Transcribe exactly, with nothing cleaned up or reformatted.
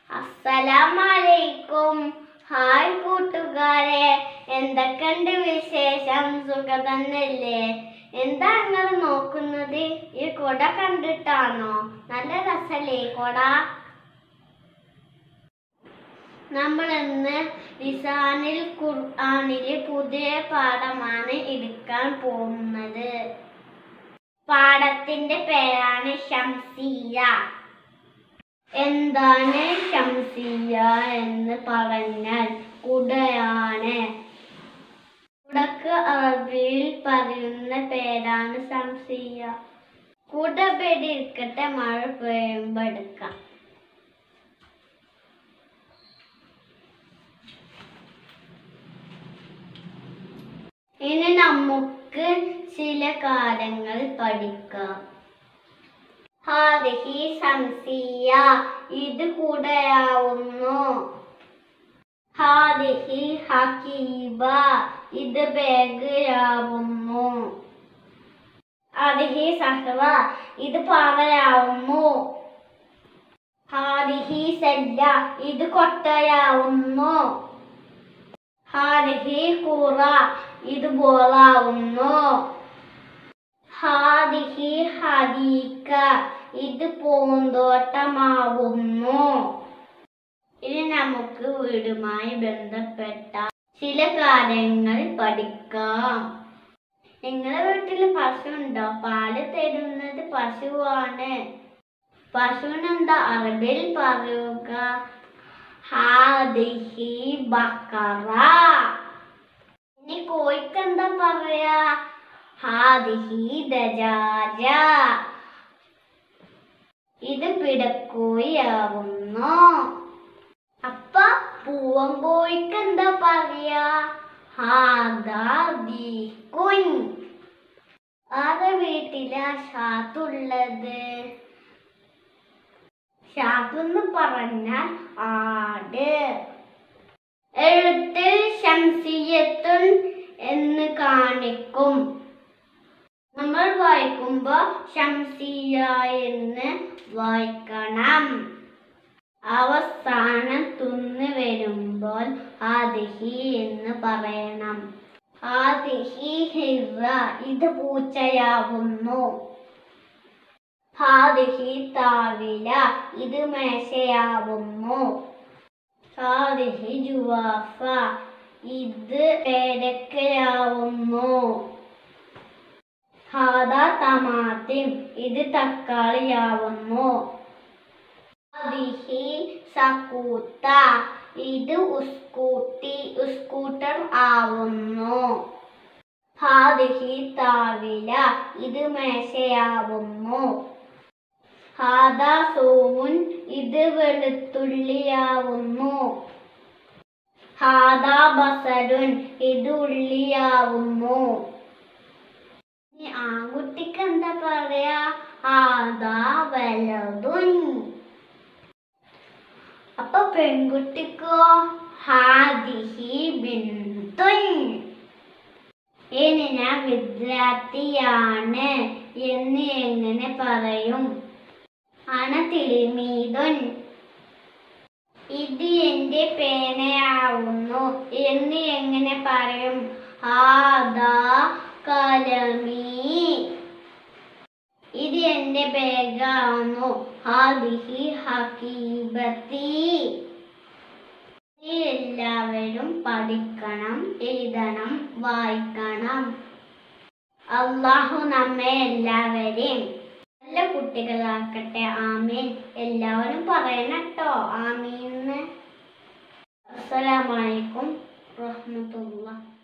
അസ്സലാമലൈക്കും. ഹായ് കൂട്ടുകാരെ, എന്തൊക്കെയുണ്ട് വിശേഷം? സുഖം തന്നെയല്ലേ? എന്താ നിങ്ങൾ നോക്കുന്നത്? ഈ കൊട കണ്ടിട്ടാണോ? നല്ല രസല്ലേ കൊട? നമ്മൾ ഇന്ന് ലിസാനുൽ ഖുർആനിലെ പുതിയ പാഠമാണ് എടുക്കാൻ പോകുന്നത്. പാഠത്തിന്റെ പേരാണ് ശംസിയ്യ. എന്താണ് ശംസിയ്യ എന്ന് പറഞ്ഞാൽ കുടയാണ്. കുടക്ക് അറബിയിൽ പറയുന്ന പേരാണ് ശംസിയ്യ. കുട പേടിയിരിക്കട്ടെ, മഴ പെയ്യുമ്പോ എടുക്കാം. ഇനി നമുക്ക് ചില കാര്യങ്ങൾ പഠിക്കാം. ഹാദിഹി ശംസിയ്യ, ഇത് കുടയാവുന്നു. ഹാദിഹി ഹഖീബ, ഇത് ബാഗാവുന്നു. ഹാദിഹി സഹ്വ, ഇത് പാവയാവുന്നു. ഹാദിഹി സജ്ജ, ഇത് കൊട്ടയാവുന്നു. ഹാദിഹി ഖുറ, ഇത് ബോളാവുന്നു. ഹാദിഹി ഹദീക, ഇത് പൂന്തോട്ടമാവുന്നു. ഇനി നമുക്ക് വീടുമായി ബന്ധപ്പെട്ട ചില കാര്യങ്ങൾ പഠിക്കാം. നിങ്ങളുടെ വീട്ടിൽ പശു ഉണ്ടോ? പാല് തരുന്നത് പശുവാണ്. പശുവിനെന്താ അറബിയിൽ പറയുക? ഹാദിഹി ബഖറ. ഇനി കോഴിക്ക് എന്താ പറയാ? ഹാദിഹി ദജാജ, ഇത് പിടക്കോഴിയാവുന്നു. അപ്പ പൂവൻ കോഴിക്ക് എന്താ പറയാ? ഹാദാ ദീകുൻ. ആരുടെ വീട്ടിലാ ഷാത്തുള്ളത്? ഷാത്തെന്ന് പറഞ്ഞാൽ ആട്. എഴുത്തിൽ ശംസിയ്യത്തുൻ എന്ന് കാണിക്കും. നമ്മൾ വായിക്കുമ്പോ ശംസിയ്യ എന്ന് വായിക്കണം. അവസാനം തുന്ന് വരുമ്പോൾ ഹാദിഹി എന്ന് പറയണം. ഹാദിഹി ഹിറ, ഇത് പൂച്ചയാവുന്നു. ഹാദിഹി താവില, ഇത് മേശയാവുന്നു. ഹാദിഹി ജുവാഫ, ഇത് പേരക്കയാവുന്നു. ഹാദാ തമാത്തിം, ഇത് തക്കാളിയാവുന്നു. ഹാദിഹി സകൂത്ത, ഇത് ഉസ്കൂട്ടി ഉസ്കൂട്ടർ ആവുന്നു. ഹാദിഹി താവില, ഇത് മേശയാവുന്നു. ഹാദാ സൂമുൻ, ഇത് വെളുത്തുള്ളിയാവുന്നു. ഹാദാ ബസലുൻ, ഇത് ഉള്ളിയാവുന്നു. ആൺകുട്ടിക്ക് എന്താ പറയാ? ഹാദാ വലതുൻ. അപ്പൊ പെൺകുട്ടിക്കോ? ഹാദിഹി ബിന്തുൻ. ഇനി ഞാൻ വിദ്യാർത്ഥിയാണ് എന്ന് എങ്ങനെ പറയും? അന തിൽമീദുൻ. ഇത് എന്റെ പേനയാവുന്നു എന്ന് എങ്ങനെ പറയും? ഹാദാ കലമി. ഇത് എന്റെ ബാഗാവുന്നു. ഹാദിഹി ഹഖീബത്തി. എല്ലാവരും പഠിക്കണം, എഴുതണം, വായിക്കണം. അല്ലാഹു നമ്മെ എല്ലാവരെയും നല്ല കുട്ടികളാക്കട്ടെ. ആമീൻ. എല്ലാവരും പറയണം ട്ടോ ആമീൻ. അസ്സലാമു അലൈക്കും വറഹ്മത്തുള്ളാഹി.